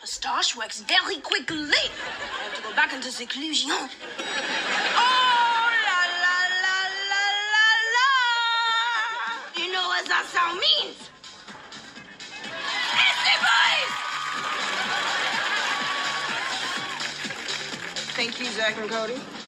Moustache works very quickly. I have to go back into seclusion. Oh, la, la, la, la, la, la. You know what that sound means? It's the boys! Thank you, Zach and Cody.